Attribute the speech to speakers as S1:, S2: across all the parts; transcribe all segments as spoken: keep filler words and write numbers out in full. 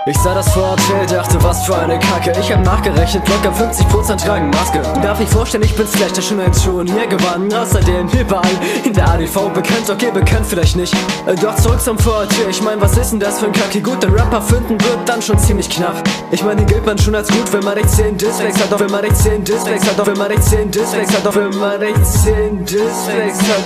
S1: Ich sah das vor Hotel, dachte, was für eine Kacke. Ich hab nachgerechnet, locker fünfzig Prozent tragen Maske. Darf ich vorstellen, ich bin schlechter, schon ein Turnier gewonnen. Außerdem überall in der A D V bekannt, okay, bekannt vielleicht nicht. Doch zurück zum Vorteil, ich mein, was ist denn das für ein Kacke? Gut, den Rapper finden wird dann schon ziemlich knapp. Ich mein, den gilt man schon als gut, wenn man recht zehn Dislikes hat. Doch wenn man recht zehn Dislikes hat, doch wenn man recht zehn Dislikes hat, doch wenn man recht zehn Dislikes hat.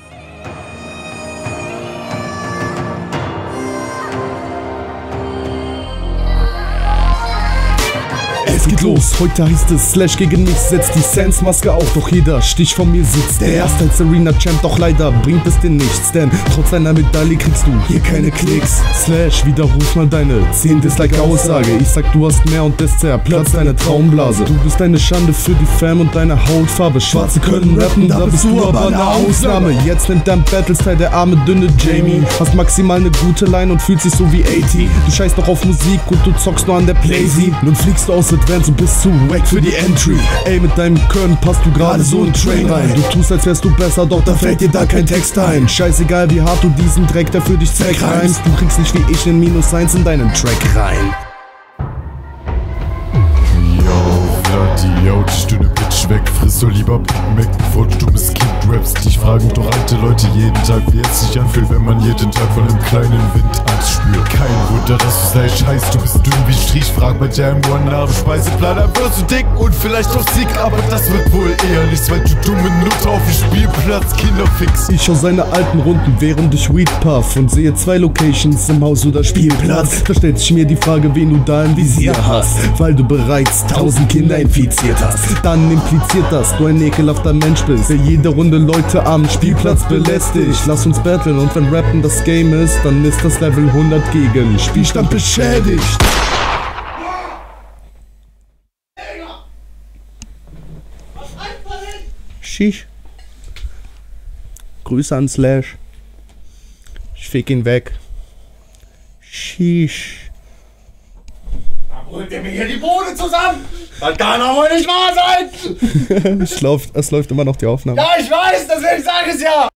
S2: Es geht los, heute heißt es Slash gegen mich, setzt die Sans-Maske auf, doch jeder Stich von mir sitzt. Der erste als Arena-Champ, doch leider bringt es dir nichts, denn trotz einer Medaille kriegst du hier keine Klicks. Slash, widerruf mal deine zehn Dislike-Aussage, ich sag du hast mehr und das zerplatzt deine Traumblase. Du bist eine Schande für die Fam und deine Hautfarbe, Schwarze können rappen, da bist du aber eine Ausnahme. Jetzt nimmt dein Battle-Style der arme, dünne Jamie, hast maximal eine gute Line und fühlst dich so wie achtzig. Du scheißt doch auf Musik und du zockst nur an der Playsee. Nun fliegst du aus Advance und bist zu wack für die Entry. Ey, mit deinem Können passt du gerade so in Train rein. Du tust, als wärst du besser, doch da fällt dir da kein Text ein. Scheißegal, wie hart du diesen Dreck, der für dich zerreimst. Du kriegst nicht wie ich in Minus eins in deinen Track rein.
S3: Yo, Vladi, yo, die Stunde Bitch weg. Friss doch lieber Big Mac, bevor du dummes Kind rappst. Dich fragen doch alte Leute jeden Tag, wie es sich anfühlt, wenn man jeden Tag von einem kleinen Wind Angst spürt. Kein Wunder, dass du Slash heißt, du bist dünn wie Strich. Frag bei Jam One nach dem Speiseplan, dann wirst du dick und vielleicht auch Sieg. Aber das wird wohl eher nichts, weil du dumme Nutte auf dem Spielplatz Kinder fix.
S2: Ich schau seine alten Runden, während ich Weed puff und sehe zwei Locations im Haus oder Spielplatz. Da stellt sich mir die Frage, wen du da im Visier hast, weil du bereits tausend Kinder infiziert hast. Dann impliziert, dass du ein ekelhafter Mensch bist, der jede Runde Leute am Spielplatz belästigt. Lass uns battlen und wenn Rappen das Game ist, dann ist das Level hundert gegen Spielstand beschädigt. Schisch. Grüße an Slash. Ich fick ihn weg. Schisch.
S4: Da holt ihr mir hier die Bude zusammen! Das kann doch wohl nicht wahr sein!
S2: es, läuft, es läuft immer noch die Aufnahme.
S4: Ja, ich weiß, deswegen sage ich es ja!